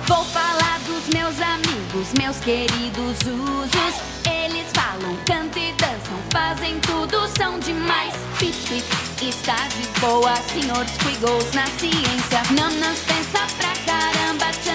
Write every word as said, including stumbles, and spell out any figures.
Vou falar dos meus amigos, meus queridos usos. Eles falam, cantam e dançam, fazem tudo, são demais. Pit, pit, está de boa, senhor Squiggles na ciência. Nanas pensa pra caramba.